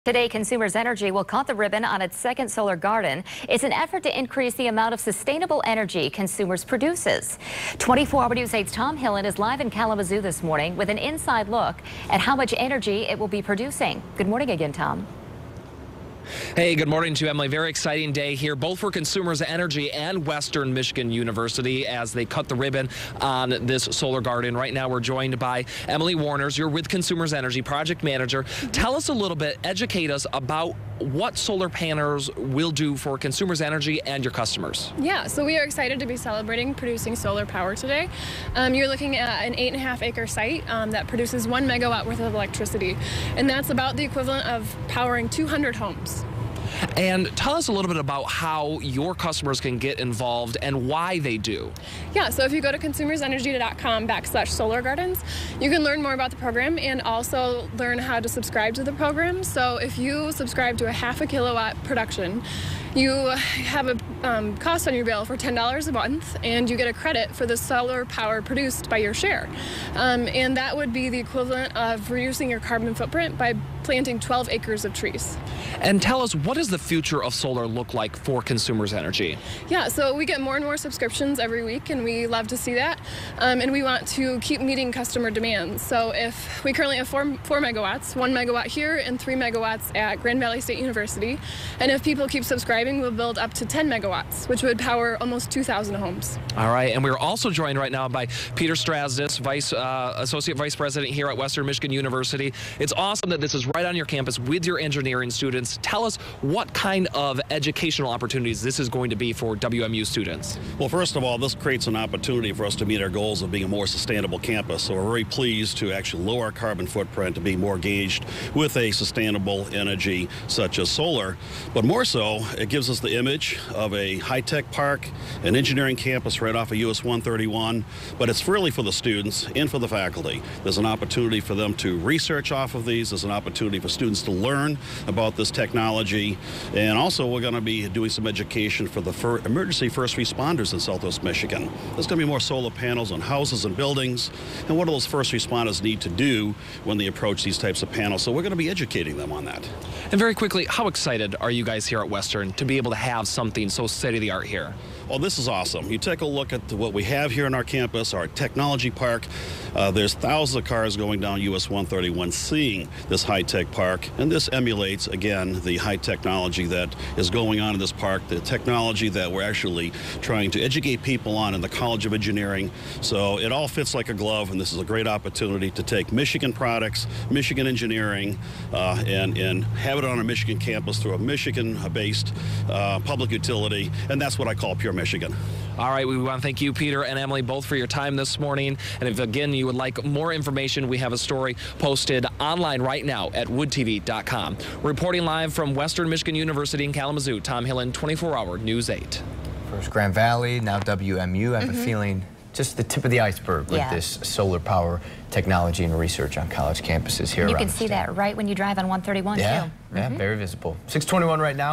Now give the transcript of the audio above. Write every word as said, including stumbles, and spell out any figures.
Today, Consumers Energy will cut the ribbon on its second solar garden. It's an effort to increase the amount of sustainable energy consumers produces. twenty-four hour News eight's Tom Hillen is live in Kalamazoo this morning with an inside look at how much energy it will be producing. Good morning again, Tom. Hey, good morning to you, Emily. Very exciting day here, both for Consumers Energy and Western Michigan University as they cut the ribbon on this solar garden. Right now, we're joined by Emily Warners. You're with Consumers Energy, project manager. Tell us a little bit, educate us about what solar panels will do for Consumers Energy and your customers. Yeah, so we are excited to be celebrating producing solar power today. Um, you're looking at an eight and a half acre site um, that produces one megawatt worth of electricity, and that's about the equivalent of powering two hundred homes. And tell us a little bit about how your customers can get involved and why they do. Yeah, so if you go to consumersenergy.com backslash solar gardens, you can learn more about the program and also learn how to subscribe to the program. So if you subscribe to a half a kilowatt production, you have a um, cost on your bill for ten dollars a month, and you get a credit for the solar power produced by your share. Um, and that would be the equivalent of reducing your carbon footprint by planting twelve acres of trees. And tell us, what does the future of solar look like for Consumers Energy? Yeah, so we get more and more subscriptions every week, and we love to see that. Um, and we want to keep meeting customer demands. So if we currently have four, four megawatts, one megawatt here and three megawatts at Grand Valley State University. And if people keep subscribing, we'll build up to ten megawatts, which would power almost two thousand homes. All right, and we're also joined right now by Peter Strasdis, Vice uh, Associate Vice President here at Western Michigan University. It's awesome that this is right on your campus with your engineering students. Tell us what kind of educational opportunities this is going to be for W M U students. Well, first of all, this creates an opportunity for us to meet our goals of being a more sustainable campus. So we're very pleased to actually lower our carbon footprint, to be more engaged with a sustainable energy such as solar. But more so, it gives us the image of a high-tech park, an engineering campus right off of U S one thirty-one. But it's really for the students and for the faculty. There's an opportunity for them to research off of these. There's an opportunity for students to learn about this technology. And also, we're going to be doing some education for the fir emergency first responders in Southwest Michigan. There's going to be more solar panels on houses and buildings, and what do those first responders need to do when they approach these types of panels. So we're going to be educating them on that. And very quickly, how excited are you guys here at Western to be able to have something so state-of-the-art here? Well, this is awesome. You take a look at what we have here in our campus, our technology park. Uh, there's thousands of cars going down U S one thirty-one seeing this high-tech park, and this emulates, again, the high technology that is going on in this park, the technology that we're actually trying to educate people on in the College of Engineering. So it all fits like a glove, and this is a great opportunity to take Michigan products, Michigan engineering, uh, and, and have it on a Michigan campus through a Michigan-based uh, public utility, and that's what I call pure Michigan. All right, we want to thank you, Peter and Emily, both for your time this morning. And if, again, you would like more information, we have a story posted online right now at wood T V dot com. Reporting live from Western Michigan University in Kalamazoo, Tom Hillen, twenty-four hour News eight. First Grand Valley, now W M U. I have mm-hmm. a feeling just the tip of the iceberg with yeah. this solar power technology and research on college campuses here you around can see that right when you drive on one thirty-one, yeah, too. Yeah, mm-hmm. very visible. six twenty-one right now.